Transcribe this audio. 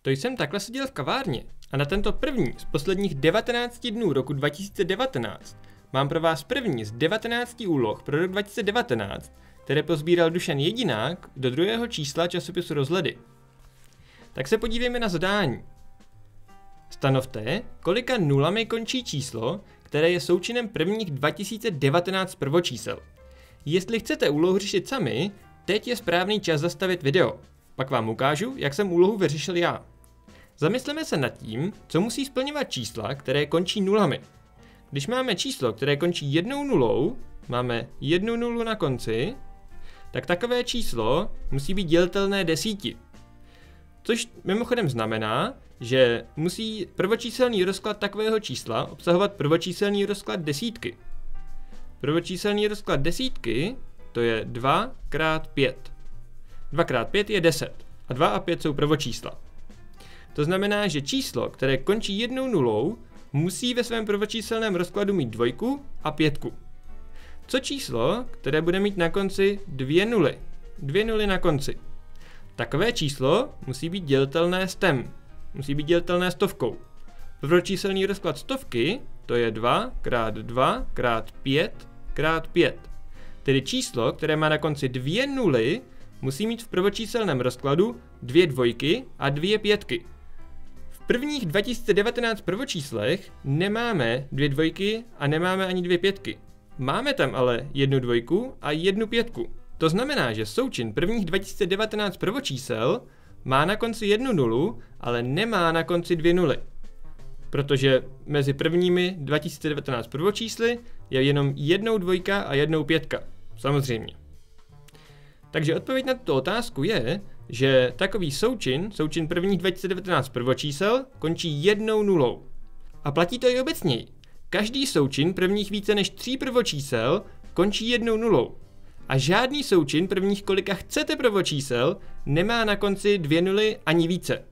To jsem takhle seděl v kavárně a na tento první z posledních 19 dnů roku 2019 mám pro vás první z 19 úloh pro rok 2019, které pozbíral Dušan Jedinák do druhého čísla časopisu Rozhledy. Tak se podívejme na zadání. Stanovte, kolika nulami končí číslo, které je součinem prvních 2019 prvočísel. Jestli chcete úlohu řešit sami, teď je správný čas zastavit video. Pak vám ukážu, jak jsem úlohu vyřešil já. Zamysleme se nad tím, co musí splňovat čísla, které končí nulami. Když máme číslo, které končí jednou nulou, máme jednu nulu na konci, tak takové číslo musí být dělitelné 10. Což mimochodem znamená, že musí prvočíselný rozklad takového čísla obsahovat prvočíselný rozklad desítky. Prvočíselný rozklad desítky to je 2 x 5. 2 x 5 je 10 a 2 a 5 jsou prvočísla. To znamená, že číslo, které končí jednou nulou, musí ve svém prvočíselném rozkladu mít 2 a 5. Co číslo, které bude mít na konci 2 nuly? 2 nuly na konci. Takové číslo musí být dělitelné stem. Musí být dělitelné stovkou. Prvočíselný rozklad stovky to je 2 x 2 x 5 x 5. Tedy číslo, které má na konci 2 nuly, musí mít v prvočíselném rozkladu 2 dvojky a 2 pětky. V prvních 2019 prvočíslech nemáme 2 dvojky a nemáme ani 2 pětky. Máme tam ale 1 dvojku a 1 pětku. To znamená, že součin prvních 2019 prvočísel má na konci 1 nulu, ale nemá na konci 2 nuly. Protože mezi prvními 2019 prvočísly je jenom 1 dvojka a 1 pětka. Samozřejmě. Takže odpověď na tuto otázku je, že takový součin prvních 2019 prvočísel, končí 1 nulou. A platí to i obecněji. Každý součin prvních více než 3 prvočísel končí 1 nulou. A žádný součin prvních kolika chcete prvočísel nemá na konci 2 nuly ani více.